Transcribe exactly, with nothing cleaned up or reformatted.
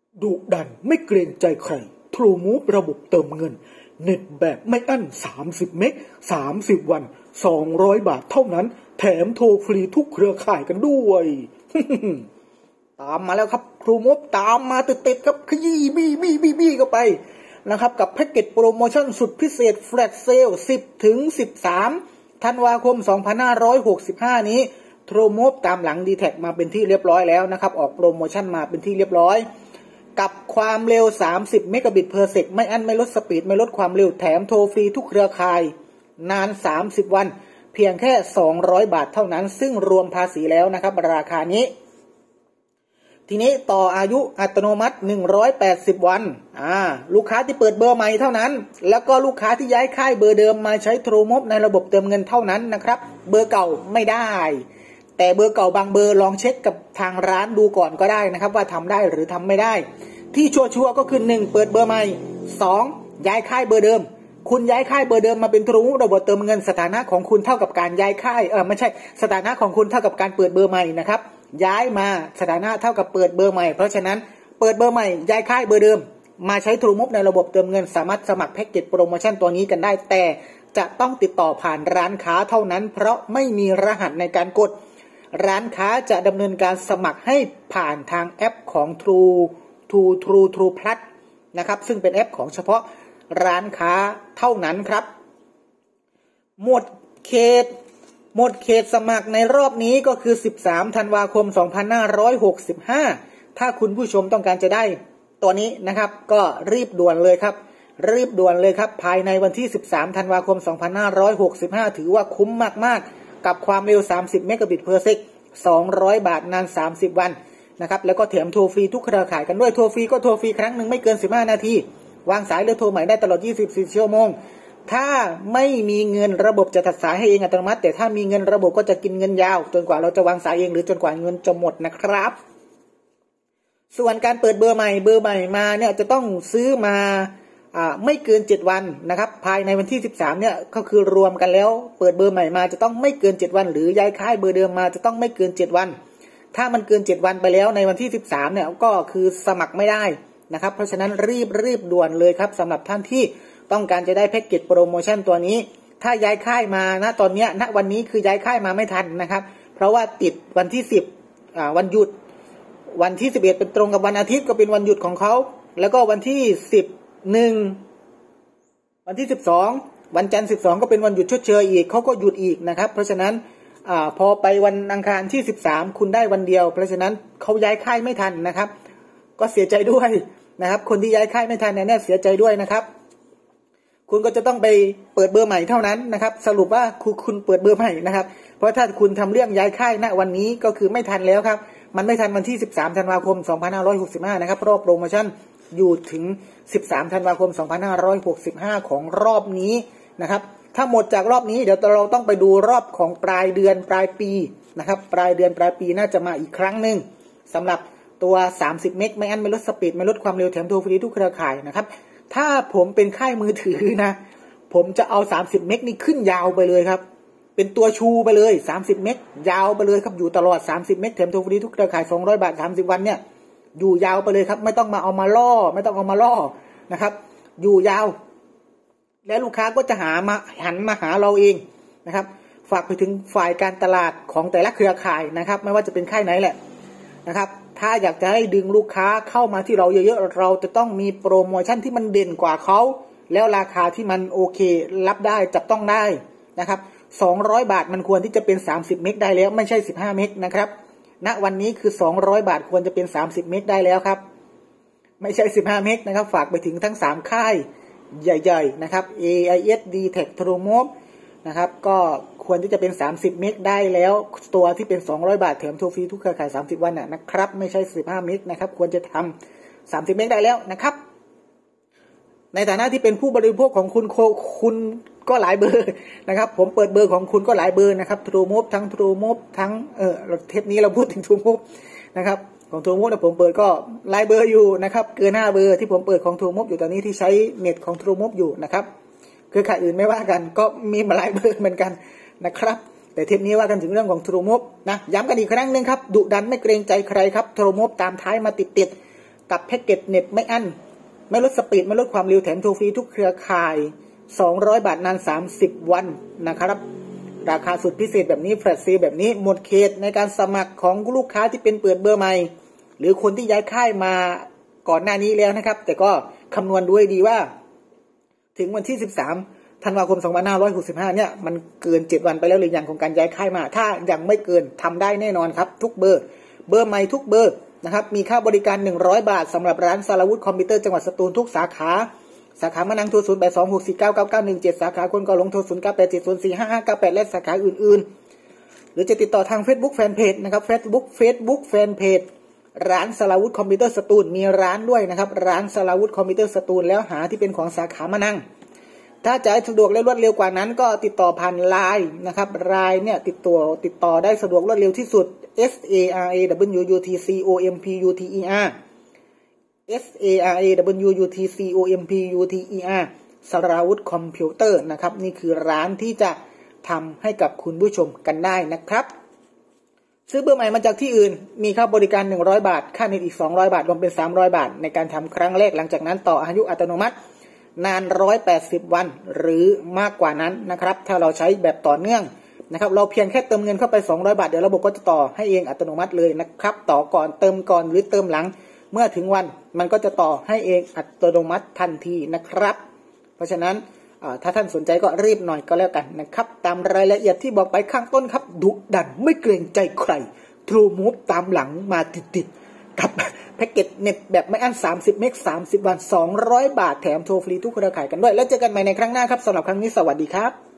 ดุดันไม่เกรงใจใคร True Move ระบบเติมเงินเน็ตแบบไม่อั้นสามสิบเมกสามสิบวันสองร้อยบาทเท่านั้นแถมโทรฟรีทุกเครือข่ายกันด้วย ตามมาแล้วครับ True Move ตามมาติดๆครับขยี้บี้บี้บี้บี้เข้าไปนะครับกับแพ็กเกจโปรโมชั่นสุดพิเศษแฟลชเซลสิบถึงสิบสามธันวาคมสองพันห้าร้อยหกสิบห้านี้ True Move ตามหลัง ดี แท็ก มาเป็นที่เรียบร้อยแล้วนะครับออกโปรโมชั่นมาเป็นที่เรียบร้อยกับความเร็วสามสิบเมกะบิตเพอร์เซกไม่อั้นไม่ลดสปีดไม่ลดความเร็วแถมโทรฟรีทุกเครือข่ายนานสามสิบวันเพียงแค่สองร้อยบาทเท่านั้นซึ่งรวมภาษีแล้วนะครับราคานี้ทีนี้ต่ออายุอัตโนมัติหนึ่งร้อยแปดสิบวันอ่าลูกค้าที่เปิดเบอร์ใหม่เท่านั้นแล้วก็ลูกค้าที่ย้ายค่ายเบอร์เดิมมาใช้ True Move ในระบบเติมเงินเท่านั้นนะครับเบอร์เก่าไม่ได้แต่เบอร์เก่าบางเบอร์ลองเช็คกับทางร้านดูก่อนก็ได้นะครับว่าทำได้หรือทำไม่ได้ที่ชัวร์ๆก็คือหนึ่งเปิดเบอร์ใหม่สองย้ายค่ายเบอร์เดิมคุณย้ายค่ายเบอร์เดิมมาเป็น True Move ระบบเติมเงินสถานะของคุณเท่ากับการย้ายค่ายเออไม่ใช่สถานะของคุณเท่ากับการเปิดเบอร์ใหม่นะครับย้ายมาสถานะเท่ากับเปิดเบอร์ใหม่เพราะฉะนั้นเปิดเบอร์ใหม่ย้ายค่ายเบอร์เดิมมาใช้ True Move ในระบบเติมเงินสามารถสมัครแพ็กเกจโปรโมชั่นตัวนี้กันได้แต่จะต้องติดต่อผ่านร้านค้าเท่านั้นเพราะไม่มีรหัสในการกดร้านค้าจะดำเนินการสมัครให้ผ่านทางแอปของ True True True True Plus นะครับซึ่งเป็นแอปของเฉพาะร้านค้าเท่านั้นครับหมดเขตหมดเขตสมัครในรอบนี้ก็คือสิบสามธันวาคมสองพันห้าร้อยหกสิบห้าถ้าคุณผู้ชมต้องการจะได้ตัวนี้นะครับก็รีบด่วนเลยครับรีบด่วนเลยครับภายในวันที่สิบสามธันวาคมสองพันห้าร้อยหกสิบห้าถือว่าคุ้มมากๆกับความเร็วสามสิบเมกะบิตเพอร์เซกสองร้อยบาทนานสามสิบวันนะครับแล้วก็แถมโทรฟรีทุกเครือข่ายกันด้วยโทรฟรีก็โทรฟรีครั้งหนึ่งไม่เกินสิบห้านาทีวางสายหรือโทรใหม่ได้ตลอดยี่สิบสี่ชั่วโมงถ้าไม่มีเงินระบบจะตัดสายให้เองอัตโนมัติแต่ถ้ามีเงินระบบก็จะกินเงินยาวจนกว่าเราจะวางสายเองหรือจนกว่าเงินจะหมดนะครับส่วนการเปิดเบอร์ใหม่เบอร์ใหม่มาเนี่ยจะต้องซื้อมาอ่าไม่เกินเจ็ดวันนะครับภายในวันที่สิบสามเนี่ยก็คือรวมกันแล้วเปิดเบอร์ใหม่มาจะต้องไม่เกินเจ็ดวันหรือย้ายค่ายเบอร์เดิมมาจะต้องไม่เกินเจ็ดวันถ้ามันเกินเจ็ดวันไปแล้วในวันที่สิบสามเนี่ยก็คือสมัครไม่ได้นะครับเพราะฉะนั้นรีบรีบด่วนเลยครับสำหรับท่านที่ต้องการจะได้แพ็กเกจโปรโมชั่นตัวนี้ถ้าย้ายค่ายมาณตอนนี้ณวันนี้คือย้ายค่ายมาไม่ทันนะครับเพราะว่าติดวันที่สิบอ่าวันหยุดวันที่สิบเอ็ดเป็นตรงกับวันอาทิตย์ก็เป็นวันหยุดของเขาแล้วก็วันที่สิบเอ็ดวันที่สิบสองวันจันทร์สิบสองก็เป็นวันหยุดชดเชยอีกเขาก็หยุดอีกนะครับเพราะฉะนั้นอ่าพอไปวันอังคารที่สิบสามคุณได้วันเดียวเพราะฉะนั้นเขาย้ายค่ายไม่ทันนะครับก็เสียใจด้วยนะครับคนที่ย้ายค่ายไม่ทันเนี่ยเสียใจด้วยนะครับคุณก็จะต้องไปเปิดเบอร์ใหม่เท่านั้นนะครับสรุปว่าคุณคุณเปิดเบอร์ใหม่นะครับเพราะถ้าคุณทำเรื่องย้ายค่ายณวันนี้ก็คือไม่ทันแล้วครับมันไม่ทันวันที่สิบสามธันวาคมสองพันห้าร้อยหกสิบห้านะครับรอบโปรโมชั่นอยู่ถึงสิบสามธันวาคมสองพันห้าร้อยหกสิบห้าของรอบนี้นะครับถ้าหมดจากรอบนี้เดี๋ยวเราต้องไปดูรอบของปลายเดือนปลายปีนะครับปลายเดือนปลายปีน่าจะมาอีกครั้งหนึ่งสำหรับตัวสามสิบเมกไม่อั้นไม่ลดสปีดไม่ลดความเร็วแถมโทรฟรีทุกเครือข่ายนะครับถ้าผมเป็นค่ายมือถือนะผมจะเอาสามสิบเมกนี่ขึ้นยาวไปเลยครับเป็นตัวชูไปเลยสามสิบเมกยาวไปเลยครับอยู่ตลอดสามสิบเมกแถมโทรฟรีทุกเครือข่ายสองร้อยบาทสามสิบวันเนี่ยอยู่ยาวไปเลยครับไม่ต้องมาเอามาล่อไม่ต้องเอามาล่อนะครับอยู่ยาวและลูกค้าก็จะหามาหันมาหาเราเองนะครับฝากไปถึงฝ่ายการตลาดของแต่ละเครือข่ายนะครับไม่ว่าจะเป็นค่ายไหนแหละนะครับถ้าอยากจะให้ดึงลูกค้าเข้ามาที่เราเยอะๆเราจะต้องมีโปรโมชั่นที่มันเด่นกว่าเขาแล้วราคาที่มันโอเครับได้จับต้องได้นะครับสองร้อยบาทมันควรที่จะเป็นสามสิบเมกได้แล้วไม่ใช่สิบห้าเมกนะครับณวันนี้คือสองร้อยบาทควรจะเป็นสามสิบเมกได้แล้วครับไม่ใช่สิบห้าเมกนะครับฝากไปถึงทั้งสามค่ายใหญ่ๆนะครับ เอ ไอ เอส ดี แท็ก True Move นะครับก็ควรที่จะเป็นสามสิบเมกได้แล้วตัวที่เป็นสองร้อยบาทแถมโทรฟรีทุกเครือข่ายสามสิบวันน่ะนะครับไม่ใช่สิบห้าเมกนะครับควรจะทำสามสิบเมกได้แล้วนะครับในฐานะที่เป็นผู้บริโภคของคุณคุณก็หลายเบอร์นะครับผมเปิดเบอร์ของคุณก็หลายเบอร์นะครับ True Move ทั้ง True Move ทั้งเออเทปนี้เราพูดถึง True Move นะครับของ True Move นะผมเปิดก็หลายเบอร์อยู่นะครับเกินห้าเบอร์ที่ผมเปิดของ True Move อยู่ตอนนี้ที่ใช้เน็ตของ True Move อยู่นะครับคือข่ายอื่นไม่ว่ากันก็มีมาหลายเบอร์เหมือนกันนะครับแต่เทปนี้ว่ากันถึงเรื่องของ True Move นะย้ำกันอีกครั้งนึงครับดุดันไม่เกรงใจใครครับ True Move ตามท้ายมาติดๆกับแพ็กเกจเน็ตไม่อั้นไม่ลดสปีดไม่ลดความเร็วแถมโทรฟรีทุกเครือข่ายสองร้อยบาทนานสามสิบวันนะครับราคาสุดพิเศษแบบนี้แฟลชเซลแบบนี้หมดเขตในการสมัครของลูกค้าที่เป็นเปิดเบอร์ใหม่หรือคนที่ย้ายค่ายมาก่อนหน้านี้แล้วนะครับแต่ก็คำนวณด้วยดีว่าถึงวันที่สิบสามธันวาคมสองพันห้าร้อยหกสิบห้าเนี่ยมันเกินเจ็ดวันไปแล้วหรือยังของการย้ายค่ายมาถ้ายังไม่เกินทำได้แน่นอนครับทุกเบอร์เบอร์ใหม่ทุกเบอร์นะครับมีค่าบริการหนึ่งร้อยบาทสำหรับร้านสารวุฒิคอมพิวเตอร์จังหวัดสตูลทุกสาขาสาขามะนังโทรศูนย์แปดสองหกสี่เก้าเก้าเก้าหนึ่งเจ็ดสาขาคนกอหลงโทรศูนย์เก้าแปดเจ็ดศูนย์สี่ห้าห้าเก้าแปดและสาขาอื่นๆหรือจะติดต่อทาง Facebook Fanpage นะครับ Facebook Facebook Fanpage ร้านสารวุฒิคอมพิวเตอร์สตูลมีร้านด้วยนะครับร้านสารวุฒิคอมพิวเตอร์สตูลแล้วหาที่เป็นของสาขามะนังถ้าจะให้สะดวกและรวดเร็วกว่านั้นก็ติดต่อผ่านไลน์นะครับไลน์เนี่ยติดต่อติดต่อได้สะดวกรวดเร็วที่สุด S A R A W U T C O M P U T E R S A R A W U T C O M P U T E R สารวุฒิคอมพิวเตอร์นะครับนี่คือร้านที่จะทำให้กับคุณผู้ชมกันได้นะครับซื้อเบอร์ใหม่มาจากที่อื่นมีค่าบริการหนึ่งร้อยบาทค่าเน็ตอีกสองร้อยบาทรวมเป็นสามร้อยบาทในการทำครั้งแรกหลังจากนั้นต่ออายุอัตโนมัตินานหนึ่งร้อยแปดสิบวันหรือมากกว่านั้นนะครับถ้าเราใช้แบบต่อเนื่องนะครับเราเพียงแค่เติมเงินเข้าไปสองร้อยบาทเดี๋ยวระบบก็จะต่อให้เองอัตโนมัติเลยนะครับต่อก่อนเติมก่อนหรือเติมหลังเมื่อถึงวันมันก็จะต่อให้เองอัตโนมัติทันทีนะครับเพราะฉะนั้นถ้าท่านสนใจก็รีบหน่อยก็แล้วกันนะครับตามรายละเอียดที่บอกไปข้างต้นครับดุดันไม่เกรงใจใครทรูมูฟตามหลังมาติดๆกับแพ็กเกจเน็ตแบบไม่อั้นสามสิบเมกสามสิบวันสองร้อยบาทแถมโทรฟรีทุกเครือข่ายกันด้วยแล้วเจอกันใหม่ในครั้งหน้าครับสำหรับครั้งนี้สวัสดีครับ